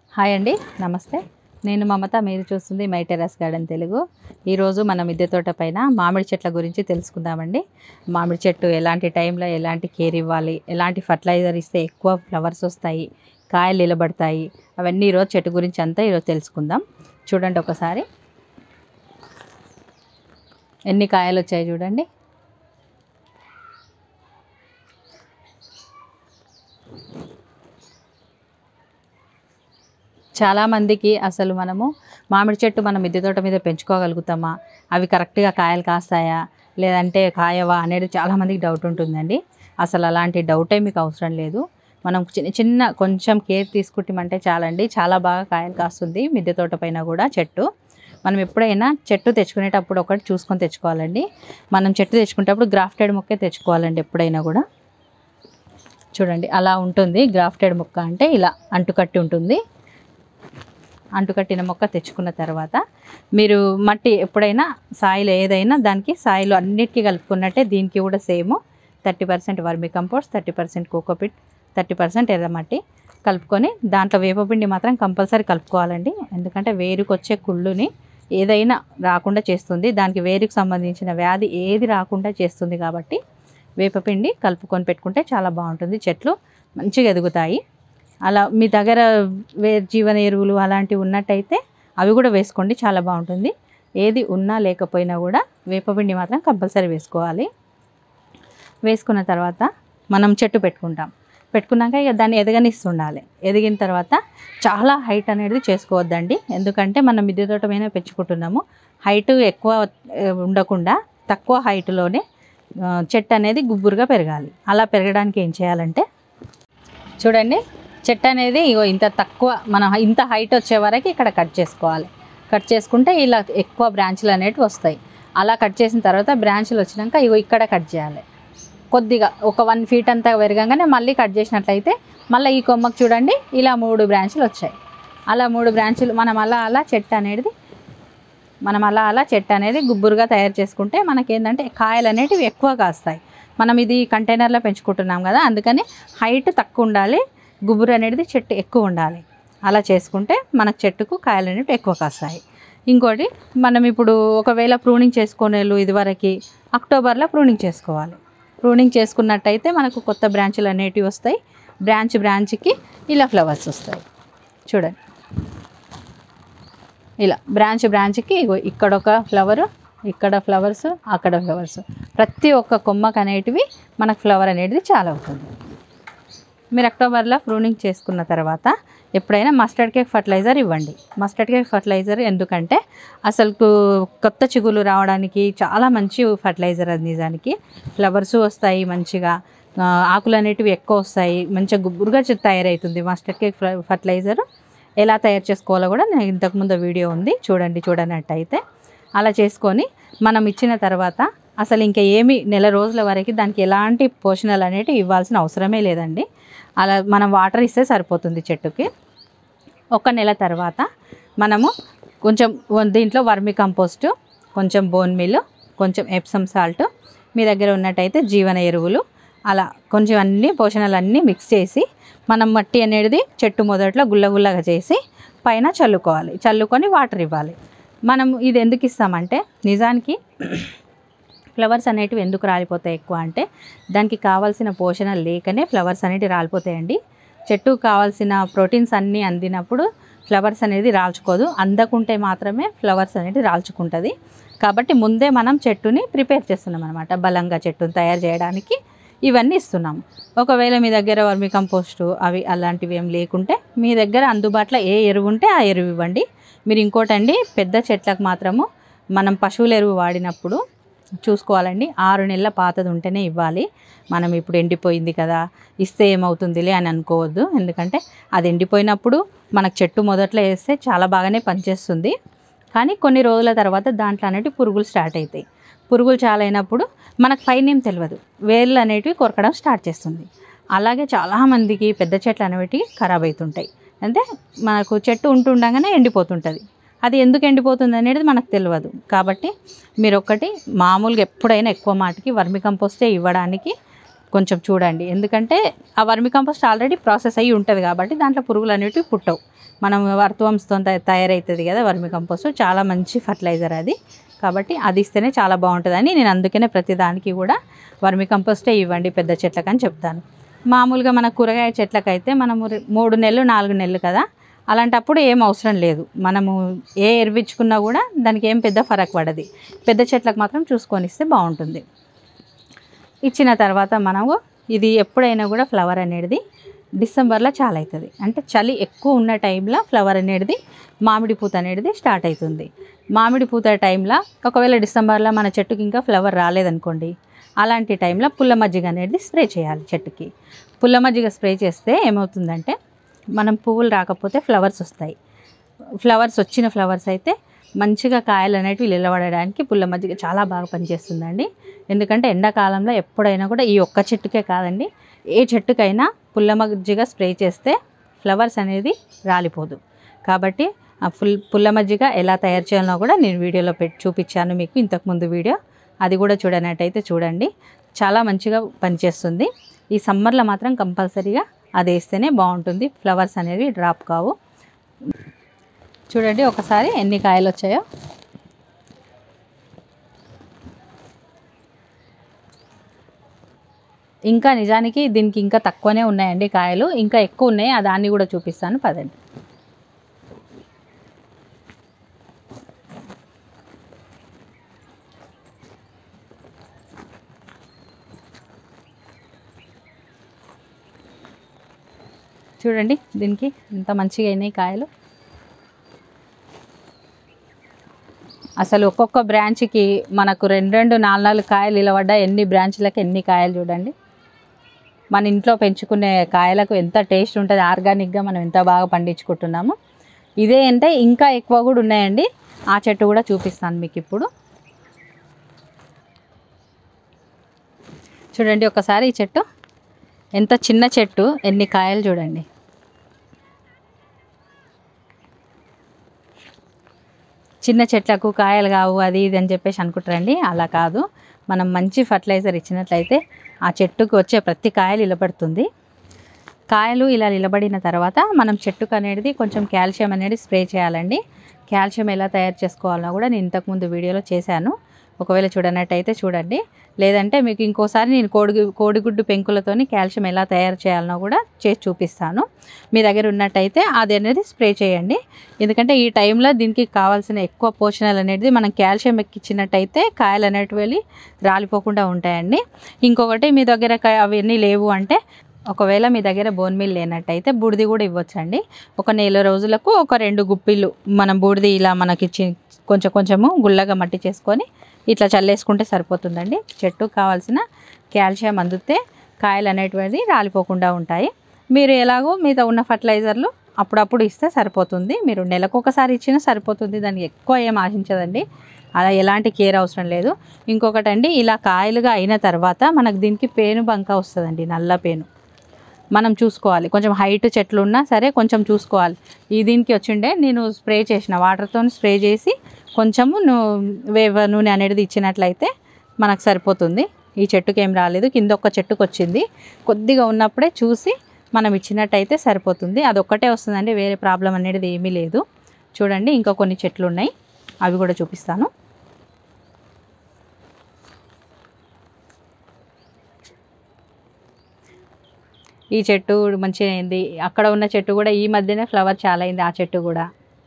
Hi అండి, నమస్తే. నేను మమత, మీరు చూస్తుంది మై టెర్రస్ గార్డెన్ తెలుగు. ఈరోజు మన మిద్దె తోట పైన మామిడి చెట్ల గురించి తెలుసుకుందామండి. మామిడి చెట్టు ఎలాంటి టైంలో ఎలాంటి కేర్ ఇవ్వాలి, ఎలాంటి ఫర్టిలైజర్ ఇస్తే ఎక్కువ ఫ్లవర్స్ వస్తాయి, కాయలు నిలబడతాయి, అవన్నీ ఈరోజు చెట్టు గురించి అంతా ఈరోజు తెలుసుకుందాం. చూడండి ఒకసారి ఎన్ని కాయలు వచ్చాయి చూడండి. చాలామందికి అసలు మనము మామిడి చెట్టు మన మిద్దె తోట మీద పెంచుకోగలుగుతామా, అవి కరెక్ట్గా కాయలు కాస్తాయా లేదంటే కాయవా అనేది చాలామందికి డౌట్ ఉంటుందండి. అసలు అలాంటి డౌటే మీకు అవసరం లేదు. మనం చిన్న చిన్న కొంచెం కేర్ తీసుకుంటామంటే చాలండి, చాలా బాగా కాయలు కాస్తుంది మిద్దె తోట పైన కూడా చెట్టు. మనం ఎప్పుడైనా చెట్టు తెచ్చుకునేటప్పుడు ఒకటి చూసుకొని తెచ్చుకోవాలండి. మనం చెట్టు తెచ్చుకునేటప్పుడు గ్రాఫ్టెడ్ మొక్కే తెచ్చుకోవాలండి ఎప్పుడైనా కూడా. చూడండి అలా ఉంటుంది. గ్రాఫ్టెడ్ మొక్క అంటే ఇలా అంటుకట్టి ఉంటుంది. అంటుకట్టిన మొక్క తెచ్చుకున్న తర్వాత మీరు మట్టి ఎప్పుడైనా సాయిల్ ఏదైనా దానికి సాయిల్ అన్నిటికీ కలుపుకున్నట్టే దీనికి కూడా సేమ్ 30% వర్మి కంపోస్ట్, 30% కోకోపిట్, 30% ఎర్రమట్టి కలుపుకొని దాంట్లో వేపపిండి మాత్రం కంపల్సరీ కలుపుకోవాలండి. ఎందుకంటే వేరుకు వచ్చే కుళ్ళుని ఏదైనా రాకుండా చేస్తుంది, దానికి వేరుకు సంబంధించిన వ్యాధి ఏది రాకుండా చేస్తుంది. కాబట్టి వేపపిండి కలుపుకొని పెట్టుకుంటే చాలా బాగుంటుంది, చెట్లు మంచిగా ఎదుగుతాయి. అలా మీ దగ్గర జీవన ఎరువులు అలాంటివి ఉన్నట్టయితే అవి కూడా వేసుకోండి, చాలా బాగుంటుంది. ఏది ఉన్నా లేకపోయినా కూడా వేపపిండి మాత్రం కంపల్సరీ వేసుకోవాలి. వేసుకున్న తర్వాత మనం చెట్టు పెట్టుకున్నాక ఇక దాన్ని ఎదగనిస్తుండాలి. ఎదిగిన తర్వాత చాలా హైట్ అనేది చేసుకోవద్దండి, ఎందుకంటే మనం మిద్దె తోట మీద పెంచుకుంటున్నాము. హైట్ ఎక్కువ ఉండకుండా తక్కువ హైట్లోనే చెట్టు అనేది గుబురుగా పెరగాలి. అలా పెరగడానికి ఏం చేయాలంటే చూడండి, చెట్టు అనేది ఇగో ఇంత తక్కువ, మనం ఇంత హైట్ వచ్చే వరకు ఇక్కడ కట్ చేసుకోవాలి. కట్ చేసుకుంటే ఇలా ఎక్కువ బ్రాంచ్లు అనేవి వస్తాయి. అలా కట్ చేసిన తర్వాత బ్రాంచ్లు వచ్చినాక ఇగో ఇక్కడ కట్ చేయాలి. కొద్దిగా ఒక 1 ఫీట్ అంతా పెరగగానే మళ్ళీ కట్ చేసినట్లయితే మళ్ళీ ఈ కొమ్మకు చూడండి ఇలా 3 బ్రాంచ్లు వచ్చాయి. అలా 3 బ్రాంచ్లు మనం అలా చెట్టు అనేది గుబ్బురుగా తయారు చేసుకుంటే మనకేంటంటే కాయలు అనేటివి ఎక్కువ కాస్తాయి. మనం ఇది కంటైనర్లో పెంచుకుంటున్నాం కదా, అందుకని హైట్ తక్కువ ఉండాలి, గుబురు అనేది చెట్టు ఎక్కువ ఉండాలి. అలా చేసుకుంటే మనకు చెట్టుకు కాయలు అనేవి ఎక్కువ కాస్తాయి. ఇంకోటి, మనం ఇప్పుడు ఒకవేళ ప్రూనింగ్ చేసుకునేళ్ళు ఇదివరకు అక్టోబర్లో ప్రూనింగ్ చేసుకోవాలి. ప్రూనింగ్ చేసుకున్నట్టయితే మనకు కొత్త బ్రాంచ్లు అనేటివి వస్తాయి. బ్రాంచ్కి ఇలా ఫ్లవర్స్ వస్తాయి. చూడండి ఇలా బ్రాంచ్కి ఇక్కడ ఒక ఫ్లవరు, ఇక్కడ ఫ్లవర్స్, అక్కడ ఫ్లవర్స్, ప్రతి ఒక్క కొమ్మకు అనేటివి మనకు ఫ్లవర్ అనేది చాలా అవుతుంది. మీరు అక్టోబర్లో ప్రూనింగ్ చేసుకున్న తర్వాత ఎప్పుడైనా మస్టర్డ్ కేక్ ఫర్టిలైజర్ ఇవ్వండి. మస్టర్డ్ కేక్ ఫర్టిలైజర్ ఎందుకంటే అసలు కొత్త చిగులు రావడానికి చాలా మంచి ఫర్టిలైజర్. అది నిజానికి ఫ్లవర్స్ వస్తాయి, మంచిగా ఆకులు అనేటివి ఎక్కువ వస్తాయి, మంచిగా గుబ్బురుగా తయారవుతుంది. మస్టర్డ్ కేక్ ఫర్టిలైజర్ ఎలా తయారు చేసుకోవాలో కూడా నేను ఇంతకుముందు వీడియో ఉంది, చూడనట్టయితే. అలా చేసుకొని మనం ఇచ్చిన తర్వాత అసలు ఇంకా ఏమి నెల రోజుల వరకు దానికి ఎలాంటి పోషణలు అనేవి ఇవ్వాల్సిన అవసరమే లేదండి. అలా మనం వాటర్ ఇస్తే సరిపోతుంది చెట్టుకి. ఒక నెల తర్వాత మనము కొంచెం దీంట్లో వర్మి కంపోస్ట్, కొంచెం బోన్ మీల్, కొంచెం ఎప్సమ్ సాల్ట్, మీ దగ్గర ఉన్నట్టయితే జీవన ఎరువులు, అలా కొంచెం అన్ని పోషణలన్నీ మిక్స్ చేసి మనం మట్టి అనేది చెట్టు మొదట్లో గుల్లగుల్లగా చేసి పైన చల్లుకొని వాటర్ ఇవ్వాలి. మనం ఇది ఎందుకు ఇస్తామంటే నిజానికి ఫ్లవర్స్ అనేటివి ఎందుకు రాలిపోతాయి ఎక్కువ అంటే దానికి కావాల్సిన పోషణ లేకనే ఫ్లవర్స్ అనేటివి రాలిపోతాయండి. చెట్టుకు కావాల్సిన ప్రోటీన్స్ అన్నీ అందినప్పుడు ఫ్లవర్స్ అనేది రాల్చుకోదు, అందకుంటే మాత్రమే ఫ్లవర్స్ అనేది రాల్చుకుంటుంది. కాబట్టి ముందే మనం చెట్టుని ప్రిపేర్ చేస్తున్నాం అనమాట, బలంగా చెట్టుని తయారు చేయడానికి ఇవన్నీ ఇస్తున్నాం. ఒకవేళ మీ దగ్గర వర్మి కంపోస్టు అవి అలాంటివి ఏం లేకుంటే మీ దగ్గర అందుబాటులో ఏ ఎరువు ఉంటే ఆ ఎరువు ఇవ్వండి. మీరు ఇంకోటండి, పెద్ద చెట్లకు మాత్రము మనం పశువుల ఎరువు వాడినప్పుడు చూసుకోవాలండి, 6 నెలల పాతది ఉంటేనే ఇవ్వాలి. మనం ఇప్పుడు ఎండిపోయింది కదా ఇస్తే ఏమవుతుందిలే అని అనుకోవద్దు, ఎందుకంటే అది ఎండిపోయినప్పుడు మనకు చెట్టు మొదట్లో వేస్తే చాలా బాగానే పనిచేస్తుంది. కానీ కొన్ని రోజుల తర్వాత దాంట్లో అనేటివి పురుగులు స్టార్ట్ అవుతాయి. పురుగులు చాలా అయినప్పుడు మనకు పైన ఏం తెలియదు, వేర్లు అనేటివి కొరకడం స్టార్ట్ చేస్తుంది. అలాగే చాలామందికి పెద్ద చెట్లు అనేవి ఖరాబ్ అవుతుంటాయి. అంటే మనకు చెట్టు ఉంటుండగానే ఎండిపోతుంటుంది. అది ఎందుకు ఎండిపోతుంది అనేది మనకు తెలియదు. కాబట్టి మీరు మామూలుగా ఎప్పుడైనా ఎక్కువ మాటికి వర్మి కంపోస్టే ఇవ్వడానికి కొంచెం చూడండి, ఎందుకంటే ఆ వర్మి కంపోస్ట్ ఆల్రెడీ ప్రాసెస్ అయ్యి ఉంటుంది కాబట్టి దాంట్లో పురుగులు అనేటివి పుట్టవు. మనం వర్తవంతో తయారవుతుంది కదా వర్మి కంపోస్ట్, చాలా మంచి ఫర్టిలైజర్ అది. కాబట్టి అది ఇస్తేనే చాలా బాగుంటుందని నేను అందుకనే ప్రతి దానికి కూడా వర్మి కంపోస్టే ఇవ్వండి పెద్ద చెట్లకు అని చెప్తాను. మామూలుగా మన కూరగాయ చెట్లకైతే మనము 3 నెలలు 4 నెలలు కదా, అలాంటప్పుడు ఏం అవసరం లేదు. మనము ఏ ఎరువిచ్చుకున్నా కూడా దానికి ఏం పెద్ద ఫరక్ పడది. పెద్ద చెట్లకు మాత్రం చూసుకొని ఇస్తే బాగుంటుంది. ఇచ్చిన తర్వాత మనము ఇది ఎప్పుడైనా కూడా ఫ్లవర్ అనేది డిసెంబర్లో చాలా అవుతుంది. అంటే చలి ఎక్కువ ఉన్న టైంలో ఫ్లవర్ అనేది మామిడి పూత అనేది స్టార్ట్ అవుతుంది. మామిడి పూత టైంలో ఒకవేళ డిసెంబర్లో మన చెట్టుకి ఇంకా ఫ్లవర్ రాలేదనుకోండి, అలాంటి టైంలో పుల్ల మజ్జిగ అనేది స్ప్రే చేయాలి చెట్టుకి. పుల్ల మజ్జిగ స్ప్రే చేస్తే ఏమవుతుందంటే మనం పువ్వులు రాకపోతే ఫ్లవర్స్ వస్తాయి. వచ్చిన ఫ్లవర్స్ అయితే మంచిగా కాయలు అనేటివి నిలబడడానికి పుల్ల మజ్జిగ చాలా బాగా పనిచేస్తుందండి. ఎందుకంటే ఎండాకాలంలో ఎప్పుడైనా కూడా ఈ ఒక్క చెట్టుకే కాదండి, ఏ చెట్టుకైనా పుల్ల మజ్జిగ స్ప్రే చేస్తే ఫ్లవర్స్ అనేది రాలిపోదు. కాబట్టి ఆ పుల్ల మజ్జిగ ఎలా తయారు చేయాలో కూడా నేను వీడియోలో చూపించాను మీకు ఇంతకుముందు వీడియో, అది కూడా చూడనట్టయితే చూడండి. చాలా మంచిగా పనిచేస్తుంది. ఈ సమ్మర్లో మాత్రం కంపల్సరీగా అది వేస్తేనే బాగుంటుంది, ఫ్లవర్స్ అనేవి డ్రాప్ కావు. చూడండి ఒకసారి ఎన్ని కాయలు వచ్చాయో. ఇంకా నిజానికి దీనికి ఇంకా తక్కువనే ఉన్నాయండి కాయలు, ఇంకా ఎక్కువ ఉన్నాయి. దాన్ని కూడా చూపిస్తాను పదండి. చూడండి దీనికి ఎంత మంచిగా అయినాయి కాయలు. అసలు ఒక్కొక్క బ్రాంచ్కి మనకు 2 4 కాయలు నిలబడ్డా ఎన్ని బ్రాంచ్లకు ఎన్ని కాయలు చూడండి. మన ఇంట్లో పెంచుకునే కాయలకు ఎంత టేస్ట్ ఉంటుంది, ఆర్గానిక్గా మనం ఎంత బాగా పండించుకుంటున్నాము. ఇదే అంటే ఇంకా ఎక్కువ కూడా ఉన్నాయండి. ఆ చెట్టు కూడా చూపిస్తాను మీకు ఇప్పుడు. చూడండి ఒకసారి ఈ చెట్టు, ఎంత చిన్న చెట్టు, ఎన్ని కాయలు చూడండి. చిన్న చెట్లకు కాయలు కావు అది ఇది అని చెప్పేసి అనుకుంటారండి. అలా కాదు, మనం మంచి ఫర్టిలైజర్ ఇచ్చినట్లయితే ఆ చెట్టుకు వచ్చే ప్రతి కాయలు నిలబడుతుంది. కాయలు ఇలా నిలబడిన తర్వాత మనం చెట్టుకు అనేది కొంచెం కాల్షియం అనేది స్ప్రే చేయాలండి. కాల్షియం ఎలా తయారు చేసుకోవాలో కూడా నేను ఇంతకుముందు వీడియోలో చేశాను. ఒకవేళ చూడనట్టయితే చూడండి, లేదంటే మీకు ఇంకోసారి నేను కోడిగుడ్డు పెంకులతోని కాల్షియం ఎలా తయారు చేయాలనో కూడా చేసి చూపిస్తాను. మీ దగ్గర ఉన్నట్టయితే అది అనేది స్ప్రే చేయండి. ఎందుకంటే ఈ టైంలో దీనికి కావాల్సిన ఎక్కువ పోషణలు అనేది మనం కాల్షియం ఎక్కించినట్టయితే కాయలు అనేటివి వెళ్ళి రాలిపోకుండా ఉంటాయండి. ఇంకొకటి మీ దగ్గర అవన్నీ లేవు అంటే, ఒకవేళ మీ దగ్గర బోన్ మీల్ లేనట్టయితే బూడిది కూడా ఇవ్వచ్చండి. ఒక నెల రోజులకు ఒక 2 గుప్పిళ్ళు మనం బూడిది ఇలా మనకి కొంచెము గుల్లగా మట్టి చేసుకొని ఇట్లా చల్లేసుకుంటే సరిపోతుందండి. చెట్టుకు కావాల్సిన కాల్షియం అందితే కాయలు అనేటివి రాలిపోకుండా ఉంటాయి. మీరు ఎలాగో మీద ఉన్న ఫర్టిలైజర్లు అప్పుడప్పుడు ఇస్తే సరిపోతుంది. మీరు నెలకొకసారి ఇచ్చినా సరిపోతుంది, దానికి ఎక్కువ ఏం ఆశించదండి. అలా ఎలాంటి కేర్ అవసరం లేదు. ఇంకొకటండి, ఇలా కాయలుగా అయిన తర్వాత మనకు దీనికి పేను బంక వస్తుందండి, నల్ల పేను. మనం చూసుకోవాలి, కొంచెం హైట్ చెట్లు ఉన్నా సరే కొంచెం చూసుకోవాలి. దీనికి వచ్చిండే నేను స్ప్రే చేసిన వాటర్తో స్ప్రే చేసి కొంచెము వేవ నూనె అనేది ఇచ్చినట్లయితే మనకు సరిపోతుంది. ఈ చెట్టుకి ఏం రాలేదు, కింద ఒక చెట్టుకు వచ్చింది. కొద్దిగా ఉన్నప్పుడే చూసి మనం ఇచ్చినట్టయితే సరిపోతుంది. అదొక్కటే వస్తుందండి, వేరే ప్రాబ్లం అనేది ఏమీ లేదు. చూడండి ఇంకా కొన్ని చెట్లు ఉన్నాయి, అవి కూడా చూపిస్తాను. ఈ చెట్టు మంచిగా అయింది. అక్కడ ఉన్న చెట్టు కూడా ఈ మధ్యనే ఫ్లవర్ చాలా అయింది. ఆ చెట్టు కూడా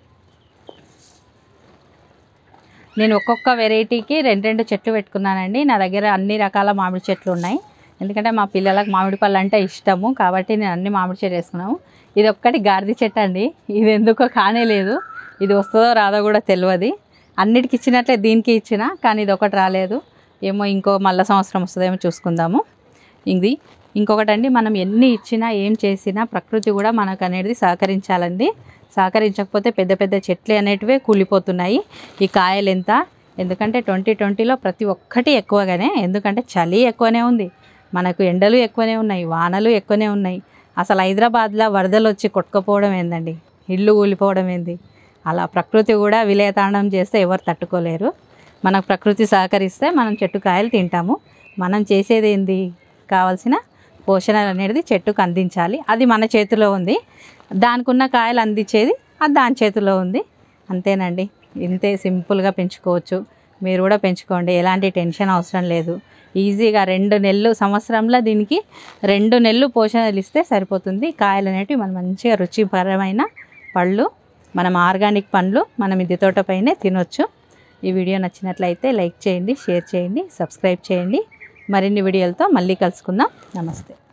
నేను ఒక్కొక్క వెరైటీకి 2 చెట్లు పెట్టుకున్నానండి. నా దగ్గర అన్ని రకాల మామిడి చెట్లు ఉన్నాయి. ఎందుకంటే మా పిల్లలకు మామిడి పళ్ళు అంటే ఇష్టము కాబట్టి నేను అన్ని మామిడి చెట్లు వేసుకున్నాము. ఇది ఒక్కటి గాడిద చెట్టు అండి, ఇది ఎందుకో కానే లేదు. ఇది వస్తుందో రాదో కూడా తెలియదు. అన్నిటికి ఇచ్చినట్లే దీనికి ఇచ్చిన, కానీ ఇది ఒకటి రాలేదు. ఏమో ఇంకో మళ్ళీ సంవత్సరం వస్తుందేమో చూసుకుందాము. ఇది ఇంకొకటండి, మనం ఎన్ని ఇచ్చినా ఏం చేసినా ప్రకృతి కూడా మనకు అనేది సహకరించాలండి. సహకరించకపోతే పెద్ద పెద్ద చెట్లు అనేటివే కూలిపోతున్నాయి. ఈ కాయలు ఎంత, ఎందుకంటే 2020లో ప్రతి ఒక్కటి ఎక్కువగానే, ఎందుకంటే చలి ఎక్కువనే ఉంది, మనకు ఎండలు ఎక్కువనే ఉన్నాయి, వానలు ఎక్కువనే ఉన్నాయి. అసలు హైదరాబాద్లో వరదలు వచ్చి కొట్టుకుపోవడం ఏందండి, ఇల్లు కూలిపోవడం ఏంది. అలా ప్రకృతి కూడా విలయతాండం చేస్తే ఎవరు తట్టుకోలేరు. మనకు ప్రకృతి సహకరిస్తే మనం చెట్టు కాయలు తింటాము. మనం చేసేది ఏంది, కావాల్సిన పోషణలు అనేది చెట్టుకు అందించాలి. అది మన చేతిలో ఉంది. దానికి ఉన్న కాయలు అందించేది అది దాని చేతిలో ఉంది. అంతేనండి. ఇంతే సింపుల్గా పెంచుకోవచ్చు. మీరు కూడా పెంచుకోండి. ఎలాంటి టెన్షన్ అవసరం లేదు. ఈజీగా 2 నెలలు సంవత్సరంలో దీనికి 2 నెలలు పోషణలు ఇస్తే సరిపోతుంది. కాయలు అనేటివి మనం మంచిగా రుచికరమైన పళ్ళు, మనం ఆర్గానిక్ పండ్లు మనం మిద్దె తోటపైనే తినొచ్చు. ఈ వీడియో నచ్చినట్లయితే లైక్ చేయండి, షేర్ చేయండి, సబ్స్క్రైబ్ చేయండి. మరిన్ని వీడియోలతో మళ్ళీ కలుసుకుందాం. నమస్తే.